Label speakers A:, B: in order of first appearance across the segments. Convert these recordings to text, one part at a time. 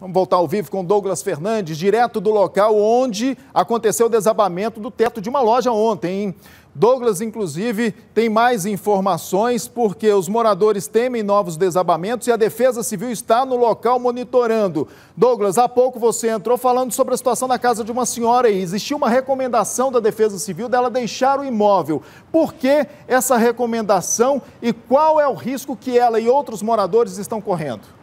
A: Vamos voltar ao vivo com Douglas Fernandes, direto do local onde aconteceu o desabamento do teto de uma loja ontem, hein? Douglas, inclusive, tem mais informações porque os moradores temem novos desabamentos e a Defesa Civil está no local monitorando. Douglas, há pouco você entrou falando sobre a situação na casa de uma senhora aí. Existiu uma recomendação da Defesa Civil dela deixar o imóvel. Por que essa recomendação e qual é o risco que ela e outros moradores estão correndo?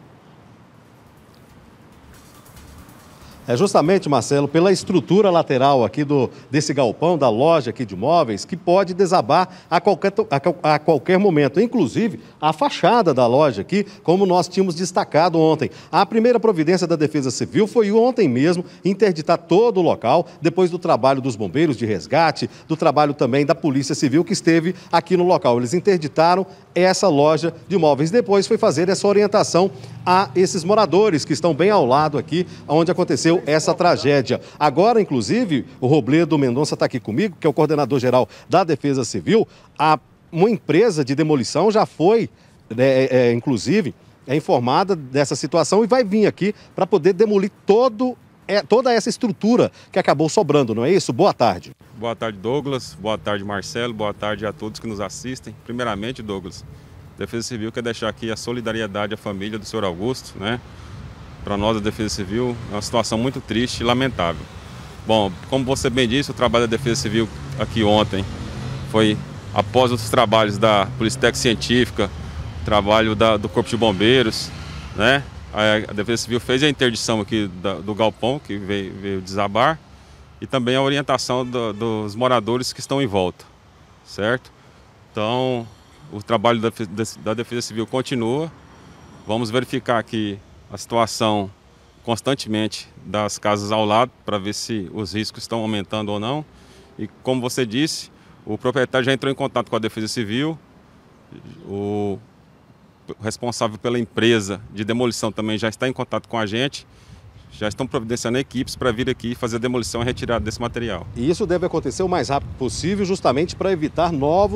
B: É justamente, Marcelo, pela estrutura lateral aqui desse galpão, da loja aqui de móveis, que pode desabar a qualquer momento. Inclusive, a fachada da loja aqui, como nós tínhamos destacado ontem. A primeira providência da Defesa Civil foi ontem mesmo interditar todo o local, depois do trabalho dos bombeiros de resgate, do trabalho também da Polícia Civil que esteve aqui no local. Eles interditaram essa loja de móveis. Depois foi fazer essa orientação a esses moradores que estão bem ao lado aqui, onde aconteceu essa tragédia. Agora, inclusive, o Robledo Mendonça está aqui comigo, que é o coordenador-geral da Defesa Civil. Uma empresa de demolição já foi, inclusive, informada dessa situação e vai vir aqui para poder demolir toda essa estrutura que acabou sobrando, não é isso? Boa tarde.
C: Boa tarde, Douglas. Boa tarde, Marcelo. Boa tarde a todos que nos assistem. Primeiramente, Douglas, a Defesa Civil quer deixar aqui a solidariedade à família do senhor Augusto, né? Para nós, a Defesa Civil, é uma situação muito triste e lamentável. Bom, como você bem disse, o trabalho da Defesa Civil aqui ontem foi após os trabalhos da Polícia Técnica Científica, trabalho do Corpo de Bombeiros, né? A Defesa Civil fez a interdição aqui do galpão, que veio desabar, e também a orientação dos moradores que estão em volta, certo? Então, o trabalho da Defesa Civil continua. Vamos verificar aqui a situação constantemente das casas ao lado para ver se os riscos estão aumentando ou não. E como você disse, o proprietário já entrou em contato com a Defesa Civil, o responsável pela empresa de demolição também já está em contato com a gente, já estão providenciando equipes para vir aqui fazer a demolição e retirada desse material.
B: E isso deve acontecer o mais rápido possível, justamente para evitar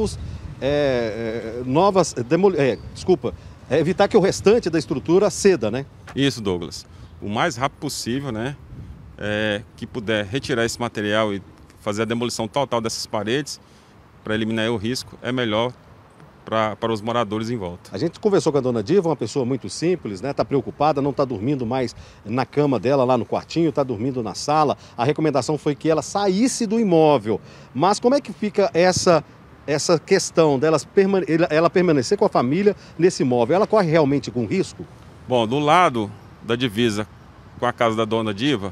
B: evitar que o restante da estrutura ceda, né?
C: Isso, Douglas. O mais rápido possível, né? Que puder retirar esse material e fazer a demolição total dessas paredes para eliminar o risco, é melhor para os moradores em volta.
B: A gente conversou com a dona Diva, uma pessoa muito simples, né? Está preocupada, não está dormindo mais na cama dela, lá no quartinho, está dormindo na sala. A recomendação foi que ela saísse do imóvel. Mas como é que fica essa questão ela permanecer com a família nesse imóvel? Ela corre realmente com risco?
C: Bom, do lado da divisa com a casa da dona Diva,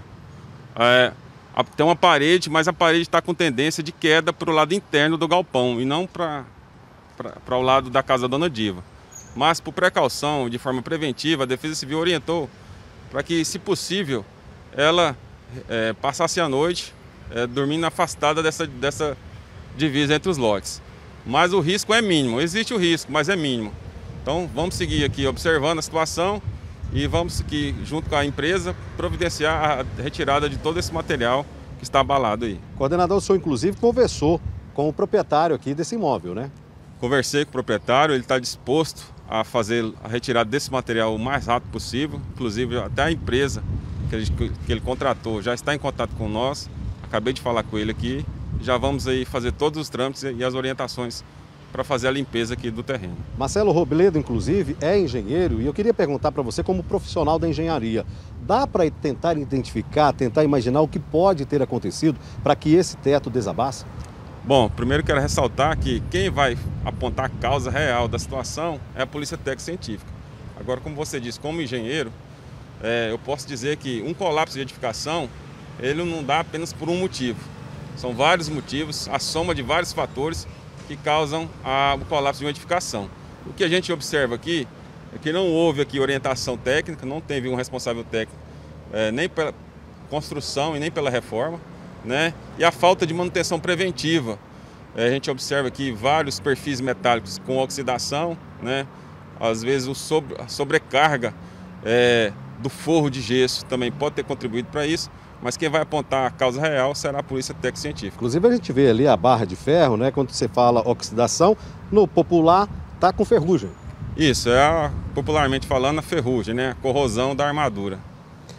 C: tem uma parede, mas a parede está com tendência de queda para o lado interno do galpão e não para o lado da casa da dona Diva. Mas, por precaução, de forma preventiva, a Defesa Civil orientou para que, se possível, ela passasse a noite dormindo afastada dessa divisa entre os lotes. Mas o risco é mínimo, existe o risco, mas é mínimo. Então, vamos seguir aqui observando a situação e vamos aqui, junto com a empresa, providenciar a retirada de todo esse material que está abalado aí.
B: Coordenador, o senhor, inclusive, conversou com o proprietário aqui desse imóvel, né?
C: Conversei com o proprietário, ele está disposto a fazer a retirada desse material o mais rápido possível. Inclusive, até a empresa que ele contratou já está em contato com nós. Acabei de falar com ele aqui. Já vamos aí fazer todos os trâmites e as orientações para fazer a limpeza aqui do terreno.
B: Marcelo Robledo, inclusive, é engenheiro e eu queria perguntar para você, como profissional da engenharia, dá para tentar identificar, tentar imaginar o que pode ter acontecido para que esse teto desabasse?
C: Bom, primeiro quero ressaltar que quem vai apontar a causa real da situação é a Polícia Técnica Científica. Agora, como você disse, como engenheiro, eu posso dizer que um colapso de edificação, ele não dá apenas por um motivo. São vários motivos, a soma de vários fatores que causam o colapso de uma edificação. O que a gente observa aqui é que não houve aqui orientação técnica, não teve um responsável técnico nem pela construção e nem pela reforma, né? E a falta de manutenção preventiva. A gente observa aqui vários perfis metálicos com oxidação, né? Às vezes a sobrecarga do forro de gesso também pode ter contribuído para isso. Mas quem vai apontar a causa real será a Polícia Técnica Científica.
B: Inclusive a gente vê ali a barra de ferro, né? Quando você fala oxidação, no popular está com ferrugem.
C: Isso, popularmente falando, a ferrugem, né? A corrosão da armadura.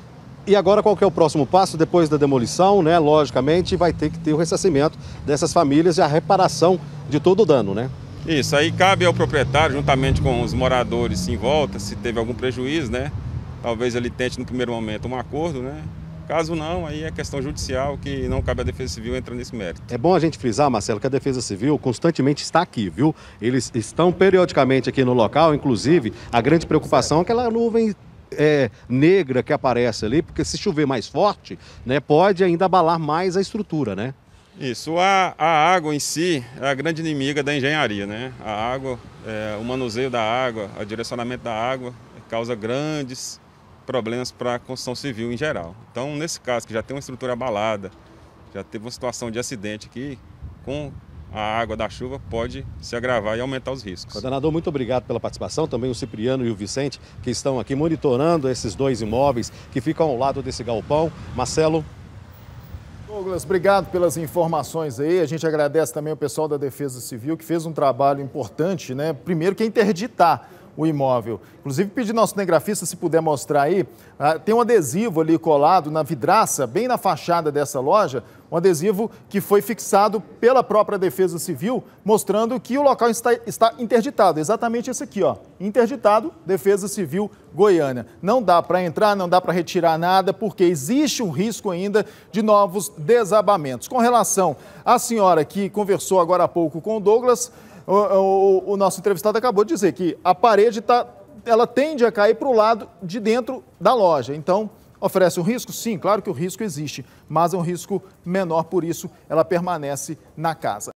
B: E agora qual que é o próximo passo depois da demolição, né? Logicamente vai ter que ter o ressarcimento dessas famílias e a reparação de todo o dano, né?
C: Isso, aí cabe ao proprietário, juntamente com os moradores em volta, se teve algum prejuízo, né? Talvez ele tente no primeiro momento um acordo, né? Caso não, aí é questão judicial que não cabe à Defesa Civil entrar nesse mérito.
B: É bom a gente frisar, Marcelo, que a Defesa Civil constantemente está aqui, viu? Eles estão periodicamente aqui no local, inclusive a grande preocupação é aquela nuvem negra que aparece ali, porque se chover mais forte, né, pode ainda abalar mais a estrutura, né?
C: Isso, a água em si é a grande inimiga da engenharia, né? A água, o manuseio da água, o direcionamento da água causa grandes problemas para a construção civil em geral. Então, nesse caso, que já tem uma estrutura abalada, já teve uma situação de acidente aqui, com a água da chuva pode se agravar e aumentar os riscos.
B: Coordenador, muito obrigado pela participação, também o Cipriano e o Vicente, que estão aqui monitorando esses dois imóveis que ficam ao lado desse galpão. Marcelo.
A: Douglas, obrigado pelas informações aí. A gente agradece também ao pessoal da Defesa Civil, que fez um trabalho importante, né? Primeiro que é interditar o imóvel. Inclusive, pedir nosso cinegrafista, se puder mostrar aí, tem um adesivo ali colado na vidraça, bem na fachada dessa loja, um adesivo que foi fixado pela própria Defesa Civil, mostrando que o local está interditado. Exatamente esse aqui, ó, interditado, Defesa Civil Goiânia. Não dá para entrar, não dá para retirar nada, porque existe um risco ainda de novos desabamentos. Com relação à senhora que conversou agora há pouco com o Douglas, o nosso entrevistado acabou de dizer que a parede ela tende a cair para o lado de dentro da loja. Então, oferece um risco? Sim, claro que o risco existe, mas é um risco menor, por isso ela permanece na casa.